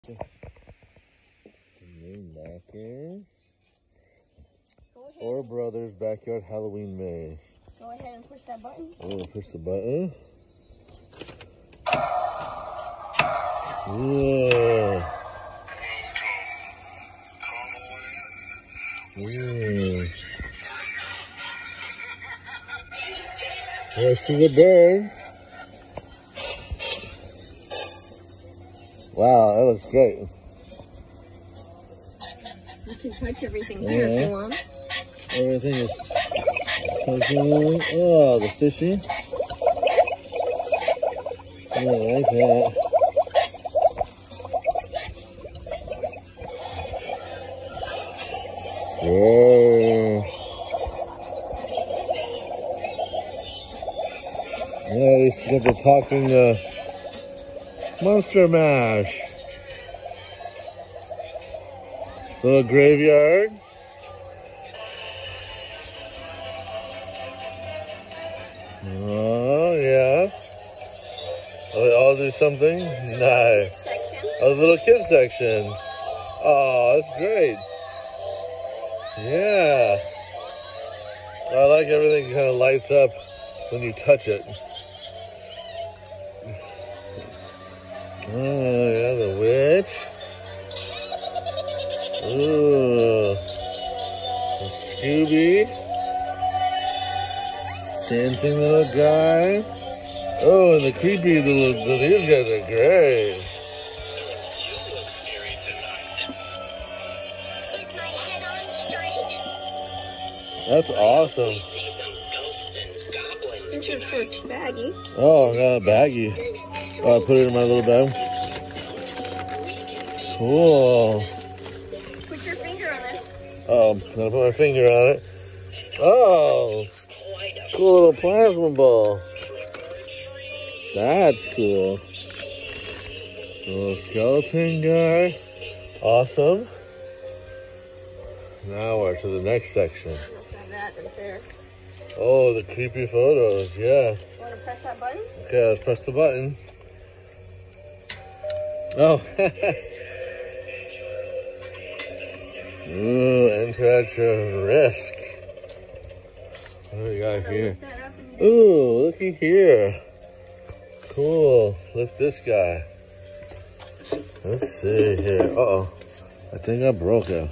Backer. Or Brothers Backyard Halloween Maze. Go ahead and push that button. Oh, push the button. Yeah. Yeah. I see the bird. Wow, that looks great. You can touch everything here if you want. Everything is touching. Oh, the fishy. Yeah, I like that. Whoa. Yeah, they got the talking Monster Mash. Little graveyard. Oh, yeah. Oh, they all do something? Nice. Oh, the little kid section. Oh, that's great. Yeah. I like everything kind of lights up when you touch it. Oh, yeah, the witch. Ooh. The Scooby. Dancing little guy. Oh, and the creepy little, these guys are great. That's awesome. Here's your first baggie. Oh, I got a baggie. Oh, I put it in my little bag. Cool. Put your finger on this. Oh, I'm gonna put my finger on it. Oh, cool little plasma ball. That's cool. Little skeleton guy. Awesome. Now we're to the next section. That right there. Oh, the creepy photos, yeah. Want to press that button? Okay, let's press the button. Oh. Ooh, enter at your risk. What do we got here? Ooh, looky here. Cool. Lift this guy. Let's see here. Uh-oh. I think I broke it.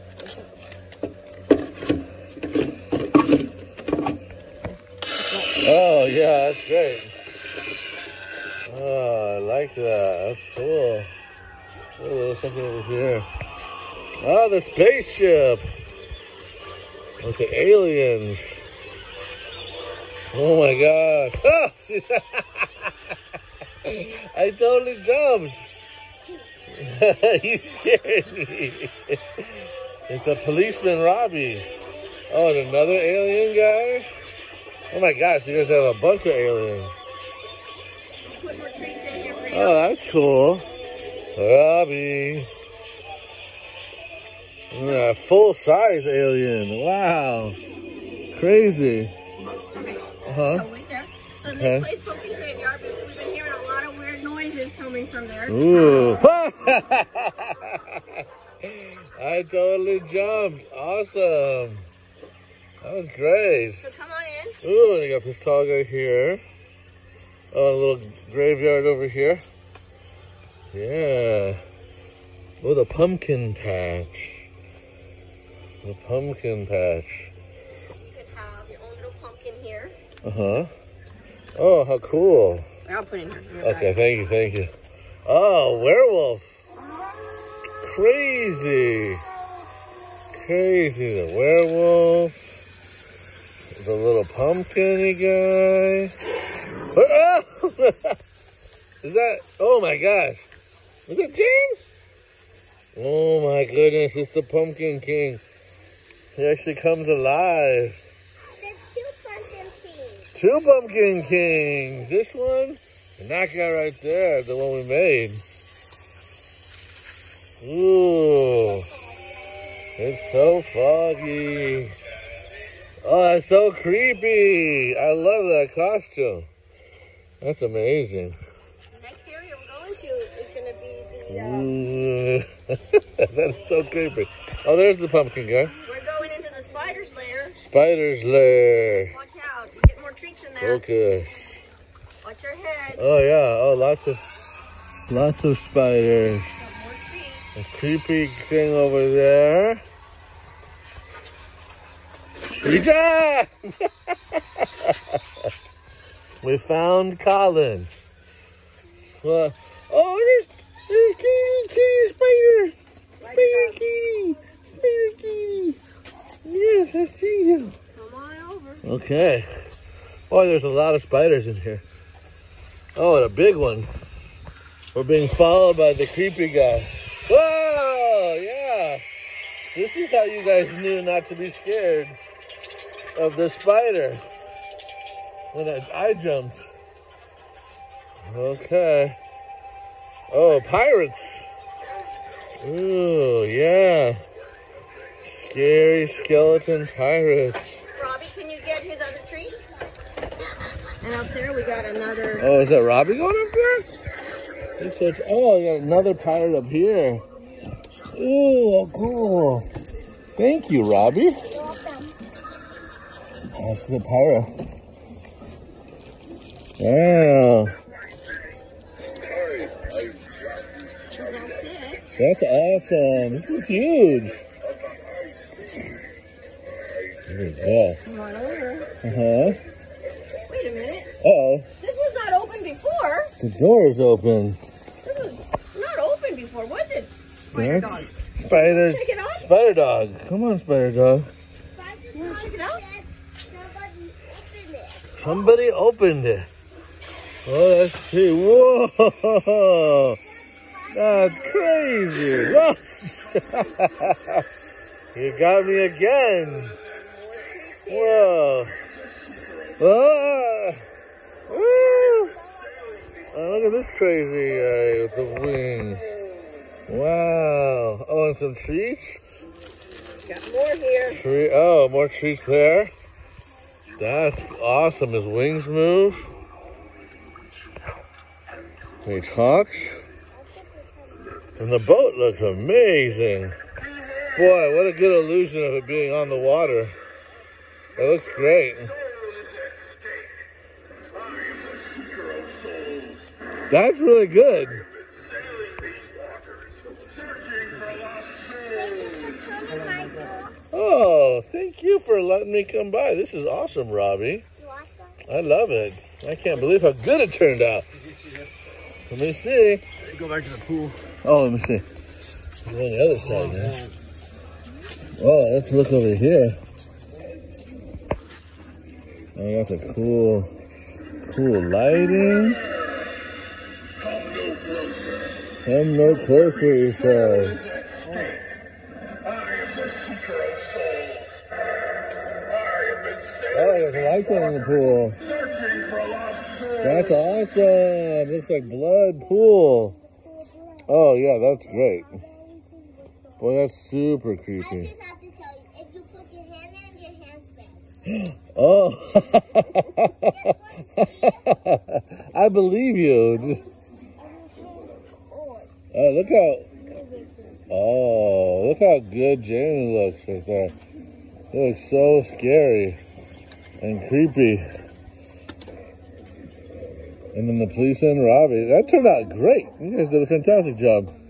Oh, yeah, that's great. Oh, I like that. That's cool. Oh, there's something over here. Oh, the spaceship. With the aliens. Oh my gosh. Oh, I totally jumped. You scared me. It's a policeman, Robbie. Oh, and another alien guy? Oh my gosh, you guys have a bunch of aliens. Put more treats in here for you. Oh, that's cool. Robbie. Yeah, full-size alien. Wow. Crazy. Okay. Uh-huh. So wait there. So this place, Pumpkin Graveyard, we've been hearing a lot of weird noises coming from there. Ooh. I totally jumped. Awesome. That was great. So come on in. Ooh, and you got this tall guy here. Oh, a little graveyard over here. Yeah. Oh, the pumpkin patch. The pumpkin patch. You could have your own little pumpkin here. Uh-huh. Oh, how cool. I'll put it in here. Okay, thank you, thank you. Oh, werewolf. Crazy. Crazy, the werewolf. The little pumpkin-y guy. Oh! Is that, oh my gosh. Is that James? Oh my goodness, it's the Pumpkin King. He actually comes alive. There's two Pumpkin Kings. Two Pumpkin Kings. This one and that guy right there, the one we made. Ooh. It's so foggy. Oh, that's so creepy. I love that costume. That's amazing. The next area we're going to is going to be Ooh. That is so creepy. Oh, there's the pumpkin guy. We're going into the spider's lair. Spider's lair. Watch out. You get more treats in there. Focus. Watch your head. Oh yeah. Oh, lots of spiders. More treats. A creepy thing over there. Rita! We found Colin. Oh, there's kitty spider. Spider kitty. Yes, I see you. Come on over. Okay. Boy, there's a lot of spiders in here. Oh, and a big one. We're being followed by the creepy guy. Whoa, yeah. This is how you guys knew not to be scared of the spider when I jumped. Okay. Oh, pirates. Ooh, yeah. Scary skeleton pirates. Robbie, can you get his other treat? And up there we got another. Oh, is that Robbie going up there? Oh, we got another pirate up here. Ooh, cool. Thank you, Robbie. That's the pirate. Wow. That's it. That's awesome. This is huge. Yeah. Come on over. Uh-huh. Wait a minute. Uh-oh. This was not open before. The door is open. This was not open before, was it? Spider dog. Spider. Check it out. Spider dog. Come on, spider dog. You want to check it out? Somebody opened it. Oh, let's see. Whoa. That's crazy. Whoa. You got me again. Whoa. Oh. Woo. Oh, look at this crazy guy with the wings. Wow. Oh, and some treats? Got more here. Oh, more treats there. That's awesome. His wings move. He talks. And the boat looks amazing. Boy, what a good illusion of it being on the water. It looks great. That's really good. Oh, thank you for letting me come by. This is awesome, Robbie. I love it. I can't believe how good it turned out. Let me see. Go back to the pool. Oh, let me see. Go on the other side, man. Oh, let's look over here. Oh, that's a cool lighting. Come no closer, he says. Oh, there's lights on in the pool. That's awesome. Looks like blood pool. Oh, yeah, that's great. Boy, that's super creepy. I just have to tell you, if you put your hand in, your hand spins. Oh. I believe you. Oh, look how good Jamie looks right there. It looks so scary and creepy. And then the police and Robbie. That turned out great. You guys did a fantastic job.